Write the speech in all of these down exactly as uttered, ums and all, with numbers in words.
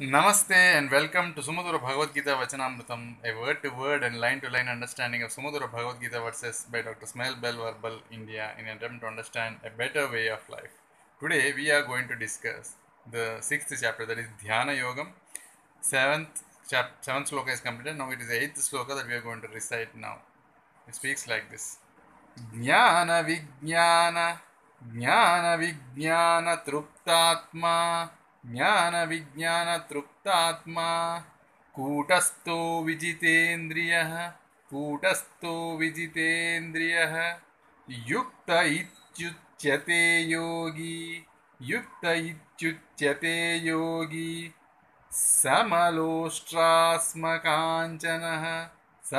Namaste and welcome to Sumudura Bhagavad Gita Vachanamrutam, a word to word and line to line understanding of Sumudura Bhagavad Gita verses by Doctor Smail Bell Verbal India in an attempt to understand a better way of life. Today we are going to discuss the sixth chapter, that is Dhyana Yogam. Seventh chap seventh sloka is completed. Now it is the eighth sloka that we are going to recite now. It speaks like this. Jnana Vijnana Jnana Vijnana Truptatma Jnana Vijnana Truptatma Kutastho Vijitendriyah Kutastho Vijitendriyah Yukta Ityuchyate Yogi Yukta Ityuchyate Yogi Samalostrasmakanchanaha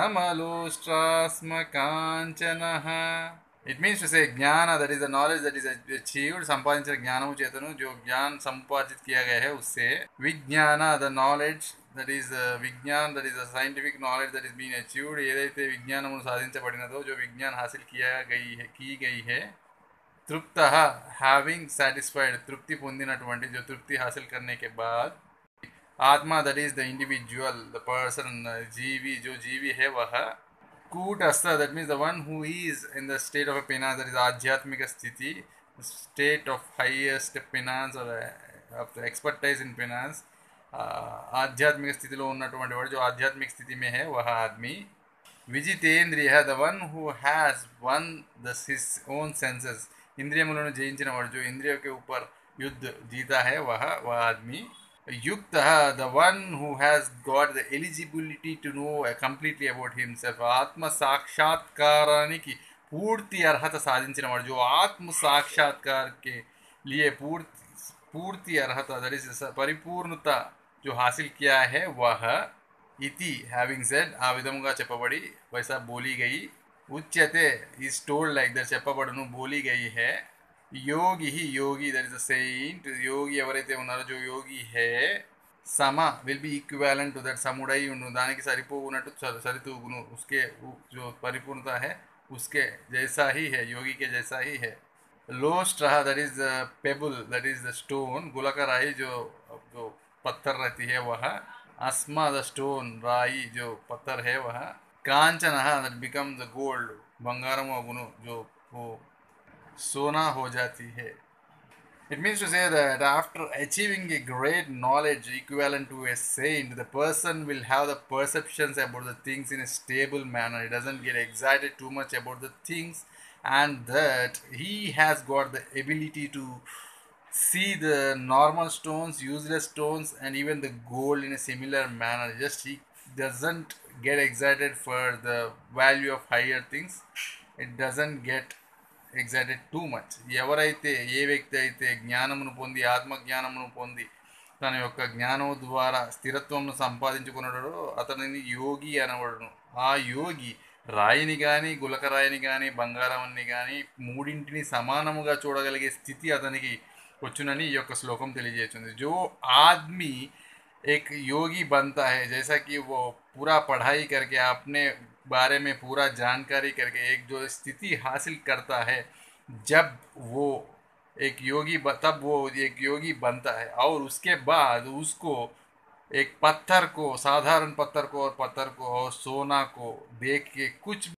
Samalostrasmakanchanaha. It means to say ज्ञान, that is the knowledge that is achieved, संपादित ज्ञानము చేతను जो ज्ञान संपादित किया गया है उससे, विज्ञान the knowledge that is uh, विज्ञान that is the scientific knowledge that is being achieved, ఏదైతే విజ్ఞానము సాధించబడినదో, जो विज्ञान हासिल किया गई है की गई है, तृप्तः having satisfied, तृप्ति పొందినటువంటి, जो तृप्ति हासिल करने के बाद, आत्मा that is the individual, the person, जीवी, जो जीवी है वह, कूटस्थ that means the one who is in the state of a penance, that is आध्यात्मिक स्थिति, state of highest penance or uh, of the expertise in penance, आध्यात्मिक स्थितिలో ఉన్నటువంటి వాడు, जो आध्यात्मिक स्थिति में है वह आदमी, విజితేంద్రియ the one who has won the his own senses, इंद्रियములను జయించిన వాడు, जो इंद्रियों के ऊपर युद्ध जीता है वह वह आदमी, युक्तः the one who has got the eligibility to know completely about himself, आत्म साक्षात्काराనికి पूर्ति अर्हता సాధించిన వాడు, जो आत्म साक्षात्कार के लिए पूर्ति पूर्ति अर्हता, that is परिपूर्णता जो हासिल किया है वह, इति having said, ఆ విధముగా చెప్పబడి, वैसा बोली गई, उच्यते is told like that, చెప్పబడును, बोली गई है, योगी ही योगी that is a saint, योगी ఎవరైతే ఉన్నారో, जो योगी है, सम will be equivalent to that, समुడై ఉండు, దానికి సరిపోవునట్టు సరితూగును, उसके जो परिपूर्णता है उसके जैसा ही है, योगी के जैसा ही है, लोस्ट्रह that is the pebble, that is the stone, गुलक राई जो जो पत्थर रहती है वह, अस्मा the stone, राई जो पत्थर है वह, कांचनः that becomes the gold, Bangaram अगुनु, जो वो सोना हो जाती है. It means to say that after achieving a great knowledge equivalent to a saint, the person will have the perceptions about the things in a stable manner. He doesn't get excited too much about the things, and that he has got the ability to see the normal stones, useless stones, and even the gold in a similar manner. Just he doesn't get excited for the value of higher things. It doesn't get excited too much. ఎవరైతే, ఏ వ్యక్తి అయితే జ్ఞానమును పొంది, ఆత్మజ్ఞానమును పొంది, తన యొక్క జ్ఞానం ద్వారా స్థిరత్వంను సంపాదించుకున్నాడో అతనిని యోగి అనబడును. ఆ యోగి రాయిని కానీ, గులక రాయిని కానీ, బంగారాన్ని కానీ మూడింటిని సమానముగా చూడగలిగే స్థితి అతనికి వచ్చునని ఈ యొక్క శ్లోకం తెలియజేస్తుంది. जो आदमी एक योगी बनता है, जैसा कि वो पूरा पढ़ाई करके अपने बारे में पूरा जानकारी करके एक जो स्थिति हासिल करता है, जब वो एक योगी तब वो एक योगी बनता है, और उसके बाद उसको एक पत्थर को, साधारण पत्थर को और पत्थर को और सोना को देख के कुछ